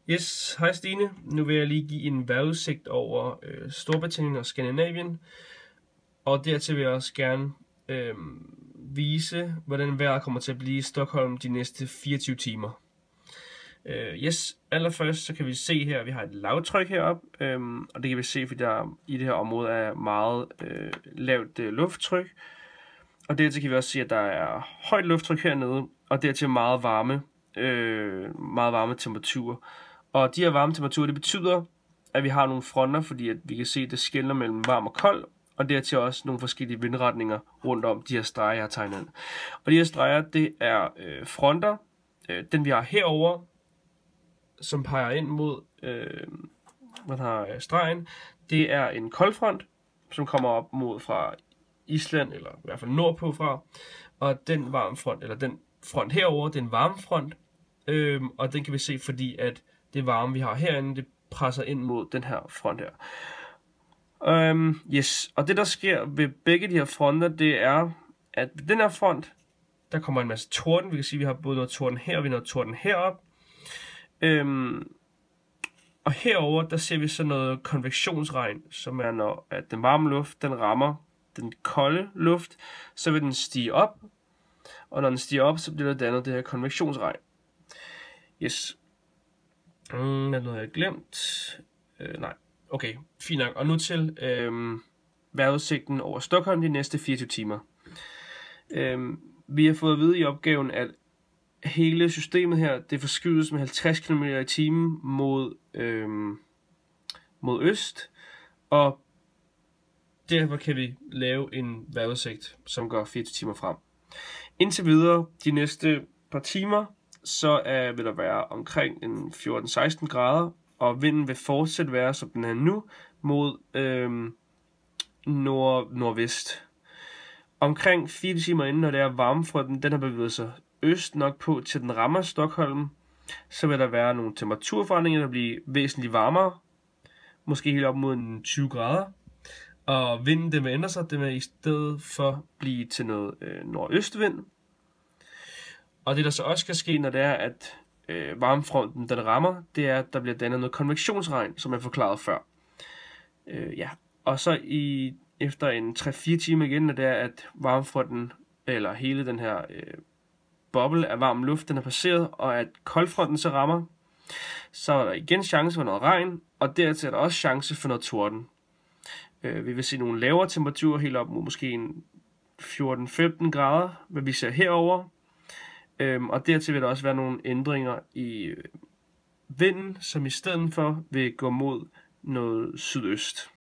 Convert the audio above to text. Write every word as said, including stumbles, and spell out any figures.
Yes, hej Stine. Nu vil jeg lige give en vejrudsigt over øh, Storbritannien og Skandinavien. Og dertil vil jeg også gerne øh, vise, hvordan vejret kommer til at blive i Stockholm de næste fireogtyve timer. Øh, yes, allerførst så kan vi se her, at vi har et lavtryk heroppe. Øh, og det kan vi se, fordi der i det her område er meget øh, lavt øh, lufttryk. Og dertil kan vi også se, at der er højt lufttryk hernede, og dertil meget varme, øh, meget varme temperaturer. Og de her varme temperaturer, det betyder, at vi har nogle fronter, fordi at vi kan se, at det skelner mellem varm og kold, og dertil også nogle forskellige vindretninger rundt om de her streger, jeg har tegnet. Og de her streger, det er øh, fronter. Øh, den vi har herover, som peger ind mod øh, man har stregen, det er en koldfront, som kommer op mod fra Island, eller i hvert fald nordpå fra, og den varmefront, eller den front herover, det er en varmefront, øhm, og den kan vi se, fordi at det varme, vi har herinde, det presser ind mod den her front her. Øhm, yes, og det der sker ved begge de her fronter, det er, at ved den her front, der kommer en masse torden. Vi kan sige, at vi har både noget torden her, og vi har noget torden herop. Øhm, og herover der ser vi så noget konvektionsregn, som er, når at den varme luft, den rammer den kolde luft, så vil den stige op, og når den stiger op, så bliver der dannet det her konvektionsregn. Yes. Mm, er noget, jeg har glemt? Øh, nej. Okay, fint nok. Og nu til øh, vejrudsigten over Stockholm de næste fireogtyve timer. Øh, vi har fået at vide i opgaven, at hele systemet her, det forskydes med halvtreds kilometer i timen mod, øh, mod øst, og derfor kan vi lave en vejrudsigt, som går fireogtyve timer frem. Indtil videre, de næste par timer, så uh, vil der være omkring en fjorten til seksten grader, og vinden vil fortsat være, som den er nu, mod øh, nord nordvest. Omkring fire timer inden, når det er varmefronten, den har bevæget sig øst nok på, til den rammer Stockholm, så vil der være nogle temperaturforandringer, der bliver væsentligt varmere, måske helt op mod tyve grader. Og vinden, den vil ændre sig, den vil i stedet for blive til noget øh, nordøstvind. Og det der så også kan ske, når det er, at øh, varmefronten den rammer, det er, at der bliver dannet noget konvektionsregn, som jeg forklarede før. Øh, ja. Og så i, efter en tre fire timer igen, når det er, at varmefronten, eller hele den her øh, boble af varm luft, den er passeret, og at koldfronten så rammer, så er der igen chance for noget regn, og dertil er der også chance for noget torden. Øh, vi vil se nogle lavere temperaturer, helt op mod måske en fjorten til femten grader, hvad vi ser herover. Øhm, og dertil vil der også være nogle ændringer i øh, vinden, som i stedet for vil gå mod noget sydøst.